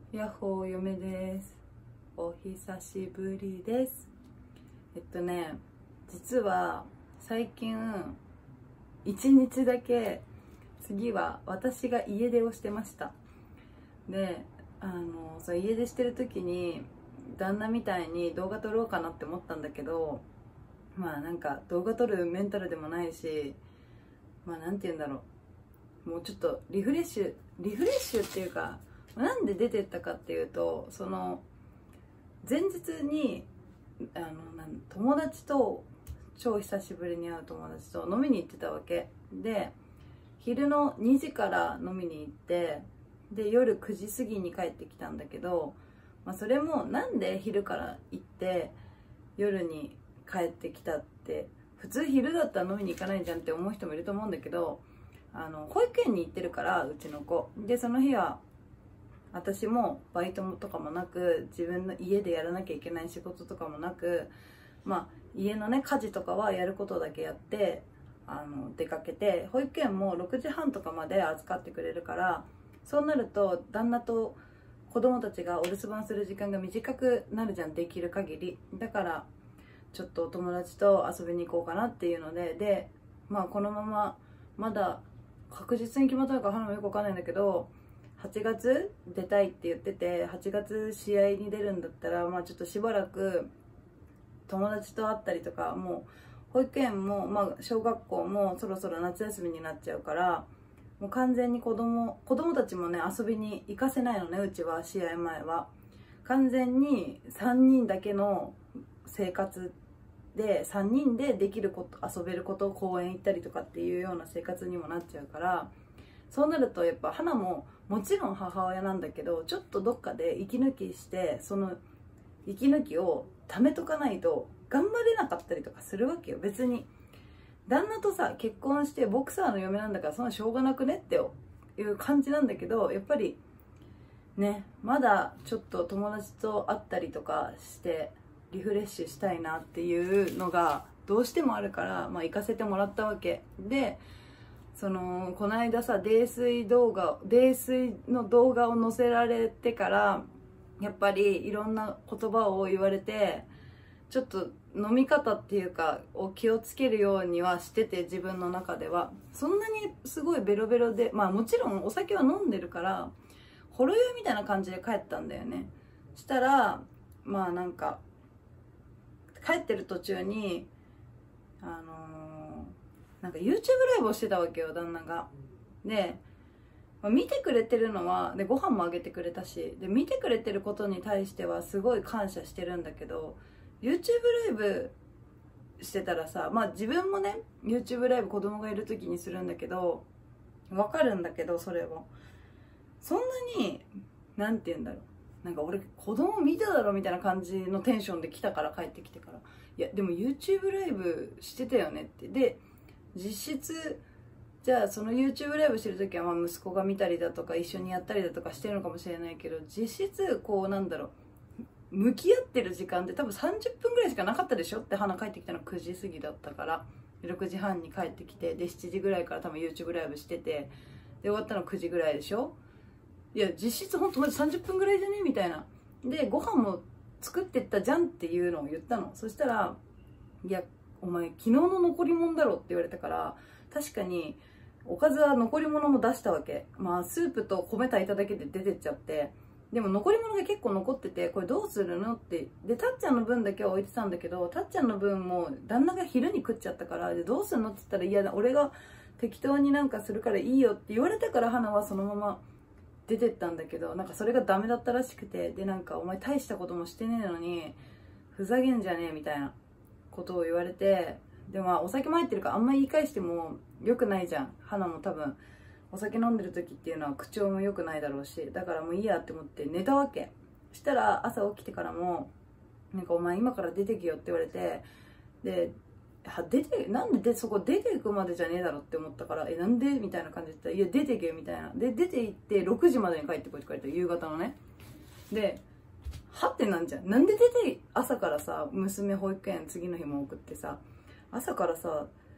やっほー、嫁です。お久しぶりです。実は最近1日だけ次は私が家出をしてました。で、そう家出してる時に旦那みたいに動画撮ろうかなって思ったんだけど、まあなんか動画撮るメンタルでもないし、まあなんて言うんだろう、もうちょっとリフレッシュっていうか、なんで出てったかっていうと、その前日に友達と、超久しぶりに会う友達と飲みに行ってたわけで、昼の2時から飲みに行って、で夜9時過ぎに帰ってきたんだけど、まあ、それもなんで昼から行って夜に帰ってきたって、普通昼だったら飲みに行かないじゃんって思う人もいると思うんだけど、保育園に行ってるから、うちの子で、その日は私もバイトとかもなく、自分の家でやらなきゃいけない仕事とかもなく、まあ家のね家事とかはやることだけやって出かけて、保育園も6時半とかまで預かってくれるから、そうなると旦那と子供たちがお留守番する時間が短くなるじゃん、できる限り。だからちょっとお友達と遊びに行こうかなっていうので、まあこのまま、まだ確実に決まったのか花もよくわかんないんだけど、8月出たいって言ってて、8月試合に出るんだったら、まあちょっとしばらく友達と会ったりとか、もう保育園も、まあ小学校もそろそろ夏休みになっちゃうから、もう完全に子供たちもね遊びに行かせないのね、うちは試合前は。完全に3人だけの生活で、3人でできること、遊べること、公園行ったりとかっていうような生活にもなっちゃうから、そうなるとやっぱ花ももちろん母親なんだけど、ちょっとどっかで息抜きして、その息抜きを貯めとかないと頑張れなかったりとかするわけよ。別に旦那とさ結婚してボクサーの嫁なんだから、そんなしょうがなくねっていう感じなんだけど、やっぱりね、まだちょっと友達と会ったりとかしてリフレッシュしたいなっていうのがどうしてもあるから、まあ行かせてもらったわけで、この間さ、泥酔の動画を載せられてから、やっぱりいろんな言葉を言われて、ちょっと飲み方っていうかを気をつけるようにはしてて、自分の中ではそんなにすごいベロベロで、まあもちろんお酒は飲んでるからほろ酔いみたいな感じで帰ったんだよね。したらまあなんか帰ってる途中になんか YouTube ライブをしてたわけよ、旦那が。で、まあ、見てくれてるのは、でご飯もあげてくれたし、で見てくれてることに対してはすごい感謝してるんだけど、 YouTube ライブしてたらさ、まあ自分もね YouTube ライブ子供がいる時にするんだけど、わかるんだけど、それもそんなに、なんて言うんだろう、なんか俺子供見ただろみたいな感じのテンションで来たから、帰ってきてから、いやでも YouTube ライブしてたよねって。で実質じゃあその YouTube ライブしてる時は、まあ息子が見たりだとか一緒にやったりだとかしてるのかもしれないけど、実質こうなんだろう、向き合ってる時間って多分30分ぐらいしかなかったでしょって。花帰ってきたの9時過ぎだったから、6時半に帰ってきて、で7時ぐらいから多分 YouTube ライブしてて、で終わったの9時ぐらいでしょ。いや実質ほんとマジ30分ぐらいじゃねみたいな。でご飯も作ってったじゃんっていうのを言ったの。そしたら、いやお前昨日の残り物だろって言われたから、確かにおかずは残り物も出したわけ。まあスープと米炊いただけで出てっちゃって、でも残り物が結構残ってて、これどうするのって。でたっちゃんの分だけは置いてたんだけど、たっちゃんの分も旦那が昼に食っちゃったから、でどうするのって言ったら、いや俺が適当になんかするからいいよって言われたから、花はそのまま出てったんだけど、なんかそれがダメだったらしくて、でなんかお前大したこともしてねえのにふざけんじゃねえみたいなことを言われて、でもまあお酒も入ってるからあんまり言い返しても良くないじゃん。花も多分お酒飲んでる時っていうのは口調も良くないだろうし、だからもういいやって思って寝たわけ。したら朝起きてからもなんかお前今から出てけよって言われて、でなんでそこ出ていくまでじゃねえだろって思ったから、なんでみたいな感じで言ったら、いや出てけよみたいな。で出て行って6時までに帰ってこいって言われた、夕方のね。ではってなんじゃん。なんで朝からさ、娘保育園次の日も送ってさ、朝からさ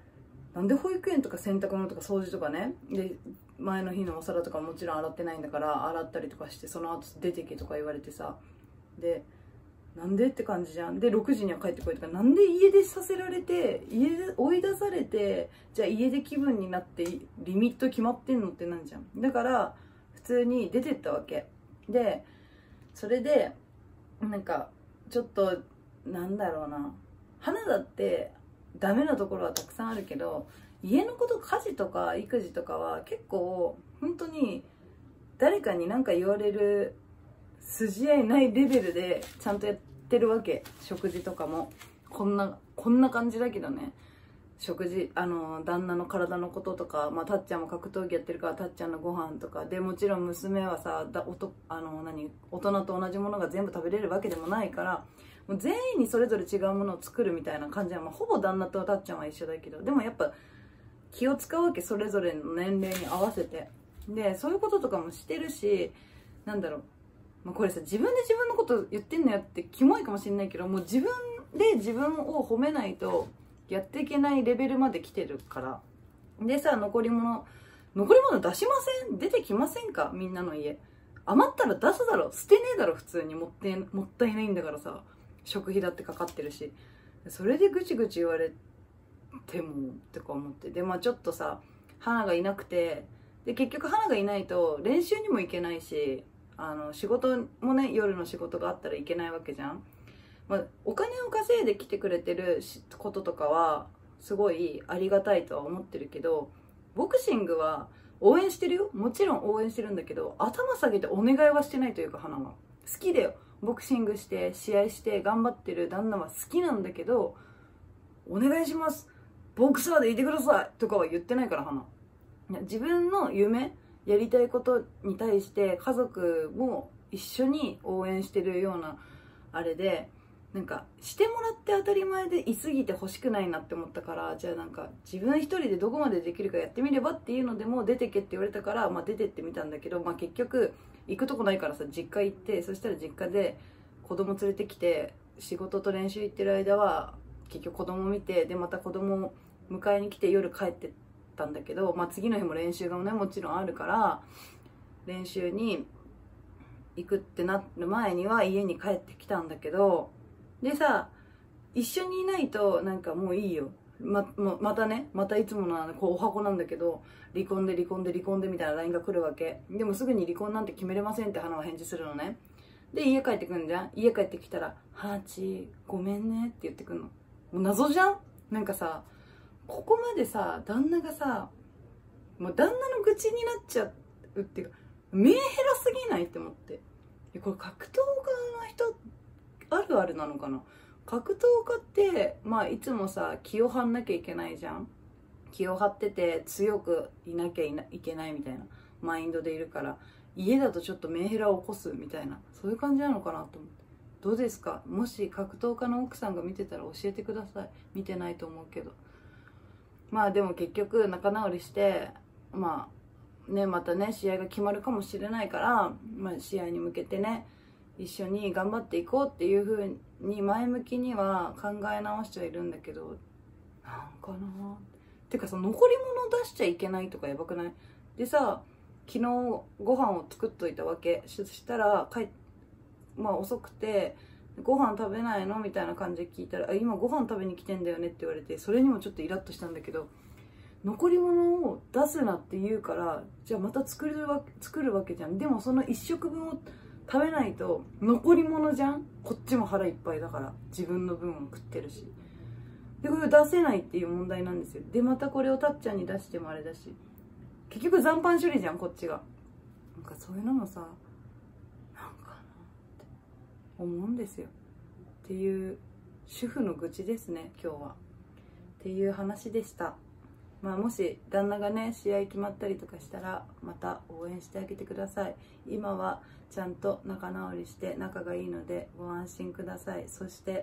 なんで保育園とか洗濯物とか掃除とかね、で前の日のお皿とかもちろん洗ってないんだから洗ったりとかして、その後出てけとか言われてさ、でなんでって感じじゃん。で6時には帰ってこいとか、なんで家出させられて、家で追い出されて、じゃあ家出気分になってリミット決まってんのってなんじゃん。だから普通に出てったわけで、それでなんかちょっとなんだろうな、花だってダメなところはたくさんあるけど、家のこと、家事とか育児とかは結構本当に誰かに何か言われる筋合いないレベルでちゃんとやってるわけ。食事とかもこんな感じだけどね。食事、旦那の体のこととか、たっちゃんも格闘技やってるからたっちゃんのご飯とかで、もちろん娘はさ、大人と同じものが全部食べれるわけでもないから、もう全員にそれぞれ違うものを作るみたいな感じは、ほぼ旦那とたっちゃんは一緒だけど、でもやっぱ気を使うわけ、それぞれの年齢に合わせて。でそういうこととかもしてるし、なんだろう、これさ、自分で自分のこと言ってんのよってキモいかもしれないけど、もう自分で自分を褒めないとやっていけないレベルまで来てるから。でさ、残り物出しません？出てきませんか？みんなの家余ったら出すだろ、捨てねえだろ、普通に。もったいないんだからさ、食費だってかかってるし。それでぐちぐち言われてもとか思って、でちょっとさ、花がいなくて、で結局花がいないと練習にも行けないし、仕事もね、夜の仕事があったらいけないわけじゃん。お金を稼いで来てくれてることとかはすごいありがたいとは思ってるけど、ボクシングは応援してるよ、もちろん応援してるんだけど、頭下げてお願いはしてないというか、花は好きだよ。ボクシングして試合して頑張ってる旦那は好きなんだけど、お願いします、ボクサーでいてくださいとかは言ってないから、花。自分の夢、やりたいことに対して家族も一緒に応援してるようなあれで、なんかしてもらって当たり前でいすぎて欲しくないなって思ったから、じゃあなんか自分一人でどこまでできるかやってみればっていうのでも出てけって言われたから、出てってみたんだけど、結局行くとこないからさ、実家行って、そしたら実家で子供連れてきて、仕事と練習行ってる間は結局子供見て、でまた子供迎えに来て夜帰ってたんだけど、次の日も練習がね、もちろんあるから、練習に行くってなる前には家に帰ってきたんだけど、でさ、一緒にいないとなんかもういいよ、またね、またいつものお箱なんだけど、離婚でみたいな LINE が来るわけ。でもすぐに離婚なんて決めれませんって花は返事するのね。で家帰ってくんじゃん。家帰ってきたら「ハーチごめんね」って言ってくんの。もう謎じゃん。なんかさ、ここまでさ、旦那がさ、もう旦那の愚痴になっちゃうっていうか、メンヘラすぎないって思って。これ格闘家の人あるあるなのかな。格闘家っていつもさ、気を張んなきゃいけないじゃん。気を張ってて強くいなきゃいけないみたいなマインドでいるから、家だとちょっとメンヘラを起こすみたいな、そういう感じなのかなと思って。どうですか？もし格闘家の奥さんが見てたら教えてください。見てないと思うけど。でも結局仲直りして、またね、試合が決まるかもしれないから、試合に向けてね、一緒に頑張っていこうっていう風に前向きには考え直しちゃいるんだけど、なんかなてかさ、残り物出しちゃいけないとかやばくない？でさ、昨日ご飯を作っといたわけ。そしたら遅くて、ご飯食べないのみたいな感じで聞いたら、今ご飯食べに来てんだよねって言われて、それにもちょっとイラッとしたんだけど、残り物を出すなって言うから、じゃあまた作るわけじゃん。でもその1食分を食べないと残り物じゃん。こっちも腹いっぱいだから、自分の分を食ってるし。でこれを出せないっていう問題なんですよ。でまたこれをたっちゃんに出してもあれだし、結局残飯処理じゃん、こっちが。なんかそういうのもさ、なんかなって思うんですよ。っていう主婦の愚痴ですね、今日は。っていう話でした。もし旦那がね、試合決まったりとかしたらまた応援してあげてください。今はちゃんと仲直りして仲がいいのでご安心ください。そして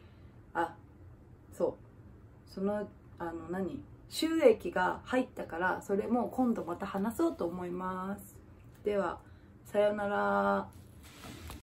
その収益が入ったから、それも今度また話そうと思います。ではさようなら。